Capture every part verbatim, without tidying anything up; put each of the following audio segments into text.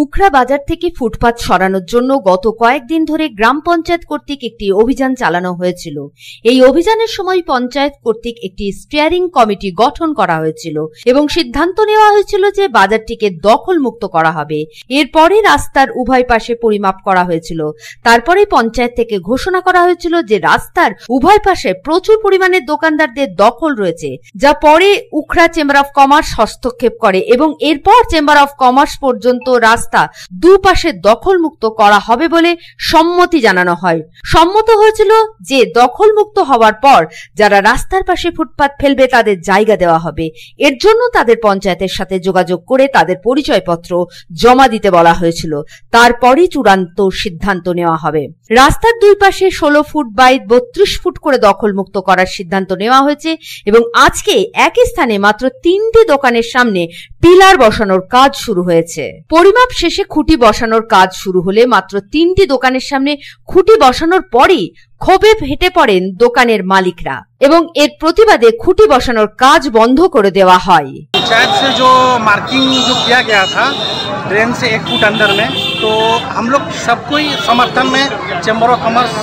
উখড়া বাজার থেকে ফুটপাত সরানোর জন্য গত কয়েকদিন ধরে গ্রাম পঞ্চায়েত কর্তৃক একটি অভিযান চালানো হয়েছিল। এই অভিযানের সময় পঞ্চায়েত কর্তৃক একটি স্টিয়ারিং কমিটি গঠন করা হয়েছিল এবং সিদ্ধান্ত নেওয়া হয়েছিল যে বাজারটিকে দখল মুক্ত করা হবে। এরপরে রাস্তার উভয় পাশে পরিমাপ করা হয়েছিল। তারপরে পঞ্চায়েত থেকে ঘোষণা করা হয়েছিল যে রাস্তার উভয় পাশে প্রচুর পরিমাণে দোকানদারদের দখল রয়েছে, যা পরে উখড়া চেম্বার অফ কমার্স হস্তক্ষেপ করে এবং এরপর চেম্বার অফ কমার্স পর্যন্ত রাস্তা দুপাশে দখল মুক্ত করা হবে বলে সম্মতি জানানো হয়। সম্মত হয়েছিল যে দখল মুক্ত হওয়ার পর যারা রাস্তার পাশে ফুটপাত ফেলবে তাদের জায়গা দেওয়া হবে। এর জন্য তাদের পঞ্চায়েতের সাথে যোগাযোগ করে তাদের পরিচয়পত্র জমা দিতে বলা হয়েছিল। তারপরই চূড়ান্ত সিদ্ধান্ত নেওয়া হবে। রাস্তার দুই পাশে ষোলো ফুট বাই বত্রিশ ফুট করে দখল মুক্ত করার সিদ্ধান্ত নেওয়া হয়েছে এবং আজকে একই স্থানে মাত্র তিনটি দোকানের সামনে পিলার বসানোর কাজ শুরু হয়েছে। পরিমাপ শেষে খুঁটি বসানোর কাজ শুরু হলে মাত্র তিনটি দোকানের সামনে খুঁটি বসানোর পরই ক্ষোভে ফেটে পড়েন দোকানের মালিকরা এবং এর প্রতিবাদে খুঁটি বসানোর কাজ বন্ধ করে দেওয়া হয়। पंचायत से जो मार्किंग जो किया गया था ड्रेन से एक फुट अंदर में, तो हम लोग सबको ही समर्थन में, चैम्बर ऑफ कॉमर्स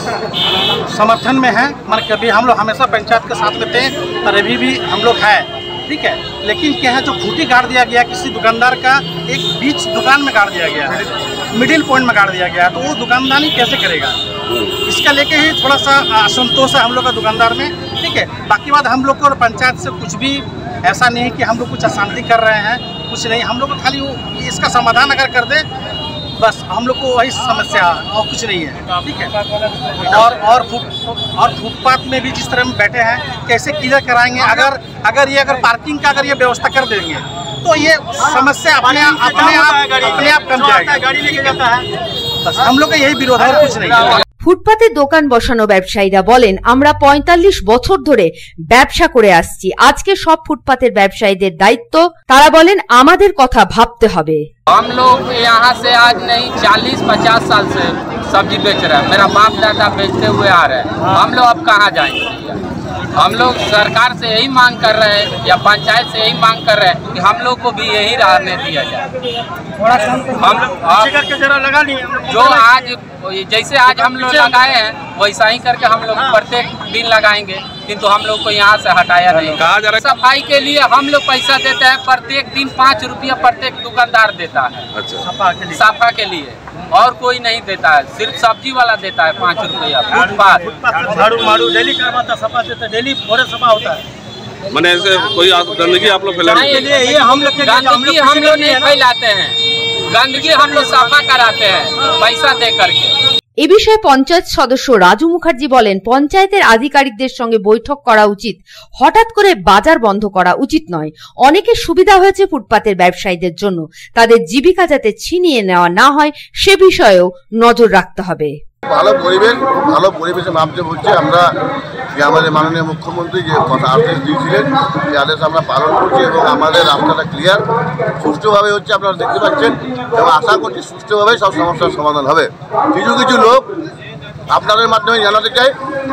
समर्थन में है। मतलब कभी हम लोग हमेशा पंचायत के साथ में थे और अभी भी हम लोग हैं, ठीक है। लेकिन क्या है, जो खूंटी गाड़ दिया गया किसी दुकानदार का, एक बीच दुकान में गाड़ दिया गया है, मिडिल पॉइंट में गाड़ दिया गया है, तो वो दुकानदारी कैसे करेगा, इसका लेके ही थोड़ा सा असंतोष है हम लोग का दुकानदार में, ठीक है। बाकी बात हम लोग को पंचायत से कुछ भी ऐसा नहीं है कि हम लोग कुछ अशांति कर रहे हैं, कुछ नहीं। हम लोग को खाली इसका समाधान अगर कर दे बस, हम लोग को वही समस्या और कुछ नहीं है, ठीक है। और और फुट और फुटपाथ में भी जिस तरह हम बैठे हैं कैसे क्लियर कराएंगे। अगर अगर ये अगर पार्किंग का अगर ये व्यवस्था कर देंगे तो ये समस्या अपने आप अपने आप अपने आप कम जाएगा, गाड़ी लेके जाता है। बस हम लोग का यही विरोध है, कुछ नहीं है। ফুটপাতে দোকান বসানো ব্যবসায়ীরা বলেন, আমরা পঁয়তাল্লিশ বছর ধরে ব্যবসা করে আসছি। আজকে সব ফুটপাতের ব্যবসায়ীদের দায়িত্ব। তারা বলেন, আমাদের কথা ভাবতে হবে। हम लोग यहाँ से आज नहीं चालीस पचास साल से सब्जी बेच रहे हैं। मेरा बाप दादा बेचते हुए आ रहे हैं। हम लोग अब कहाँ जाएंगे? हम लोग सरकार से यही मांग कर रहे हैं या पंचायत से यही मांग कर रहे हैं कि हम लोग को भी यही रहने दिया जाए। हम जो आज जैसे आज हम लोग लगाए हैं वैसा ही करके हम लोग प्रत्येक दिन लगाएंगे, किंतु हम लोग को यहाँ से हटाया नहीं। सफाई के लिए हम लोग पैसा देते हैं, प्रत्येक दिन पाँच रुपया प्रत्येक दुकानदार देता है। अच्छा, सफा के लिए और कोई नहीं देता है, सिर्फ सब्जी वाला देता है पाँच रुपया। फुटपाथ झाड़ू मारू डेली करवाता, सफा देता, डेली भोरे सफा होता है। मैंने ऐसे कोई गंदगी आप लोग फैलाते हैं? ये हम लोग गंदगी हम लोग नहीं फैलाते हैं, गंदगी हम लोग सफा कराते हैं पैसा दे करके। এ বিষয়ে পঞ্চায়েত সদস্য রাজু মুখার্জি বলেন, পঞ্চায়েতের আধিকারিকদের সঙ্গে বৈঠক করা উচিত। হঠাৎ করে বাজার বন্ধ করা উচিত নয়। অনেকের সুবিধা হয়েছে ফুটপাতের ব্যবসায়ীদের জন্য, তাদের জীবিকা যাতে ছিনিয়ে নেওয়া না হয় সে বিষয়েও নজর রাখতে হবে। ভালো পরিবেশ, ভালো পরিবেশে ভাবতে হচ্ছে। আমরা যে আমাদের মাননীয় মুখ্যমন্ত্রী যে কথা আদেশ দিয়েছিলেন সেই আদেশ আমরা পালন করছি এবং আমাদের রাস্তাটা ক্লিয়ার সুষ্ঠুভাবে হচ্ছে, আপনারা দেখতে পাচ্ছেন, এবং আশা করছি সুষ্ঠুভাবে সব সমস্যার সমাধান হবে। কিছু কিছু লোক আপনাদের মাধ্যমে জানাতে চাই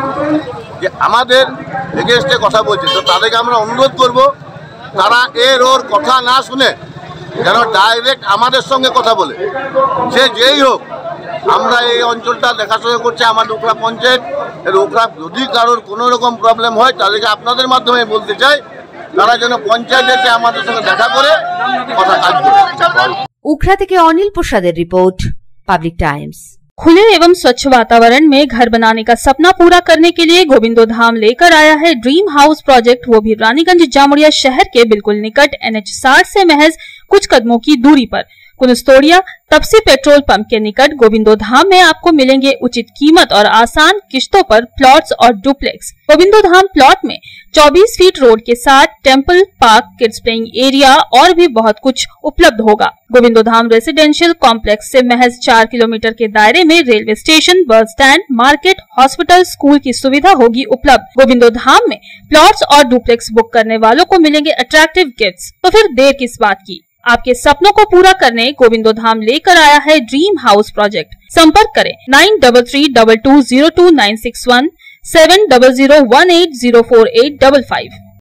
যে আমাদের এগেনস্টে কথা বলছে, তো তাদেরকে আমরা অনুরোধ করব তারা এর ওর কথা না শুনে যেন ডাইরেক্ট আমাদের সঙ্গে কথা বলে, সে যেই হোক। আমরা এই অঞ্চলটা দেখাশোনা করছি আমাদের উখড়া পঞ্চায়েত। এর উখড়া যদি কারোর কোনো রকম প্রবলেম হয় তাদেরকে আপনাদের মাধ্যমে বলতে চাই তারা যেন পঞ্চায়েত এসে আমাদের সঙ্গে দেখা করে কথা কাজ করে। উখড়া থেকে অনিল প্রসাদের রিপোর্ট, পাবলিক टाइम्स। खुले एवं स्वच्छ वातावरण में घर बनाने का सपना पूरा करने के लिए गोविंदो धाम लेकर आया है ड्रीम हाउस प्रोजेक्ट, वो भी रानीगंज जामुड़िया शहर के बिल्कुल निकट एन एच साठ से महज कुछ कदमों की दूरी पर कुनस्तोड़िया तपसी पेट्रोल पंप के निकट गोविंदो धाम में आपको मिलेंगे उचित कीमत और आसान किश्तों पर प्लॉट्स और डुप्लेक्स। गोविंदो धाम प्लॉट में चौबीस फीट रोड के साथ temple, park, kids playing area और भी बहुत कुछ उपलब्ध होगा। गोविंदो धाम रेसिडेंशियल कॉम्प्लेक्स से महज चार किलोमीटर के दायरे में railway station, bus stand, market, hospital, school की सुविधा होगी उपलब्ध। गोविंदो धाम में प्लॉट्स और डुप्लेक्स बुक करने वालों को मिलेंगे अट्रैक्टिव गिफ्ट्स। तो फिर देर किस बात की, आपके सपनों को पूरा करने गोविंदो धाम लेकर आया है ड्रीम हाउस प्रोजेक्ट। संपर्क करें nine double three double two zero two nine six one, seven double zero one eight zero four eight double five.